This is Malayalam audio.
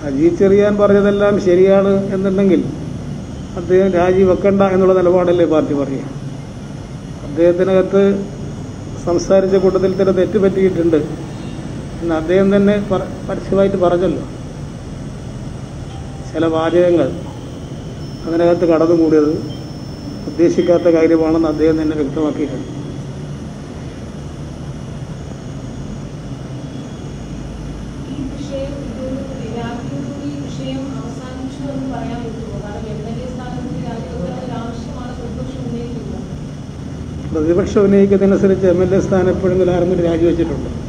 അജീത് ചെറിയാൻ പറഞ്ഞതെല്ലാം ശരിയാണ് എന്നുണ്ടെങ്കിൽ അദ്ദേഹം രാജിവെക്കണ്ട എന്നുള്ള നിലപാടല്ലേ പാർട്ടി പറയുക. അദ്ദേഹത്തിനകത്ത് സംസാരിച്ച കൂട്ടത്തിൽ തന്നെ തെറ്റ് പറ്റിയിട്ടുണ്ട് എന്ന് അദ്ദേഹം തന്നെ പരസ്യമായിട്ട് പറഞ്ഞല്ലോ. ചില വാചകങ്ങൾ അതിനകത്ത് കടന്നുകൂടിയത് ഉദ്ദേശിക്കാത്ത കാര്യമാണെന്ന് അദ്ദേഹം തന്നെ വ്യക്തമാക്കിയിട്ടുണ്ട്. പ്രതിപക്ഷം ഉന്നയിക്കുന്നതനുസരിച്ച് MLA സ്ഥാനം എപ്പോഴെങ്കിലും ആരെങ്കിലും രാജിവെച്ചിട്ടുണ്ട്?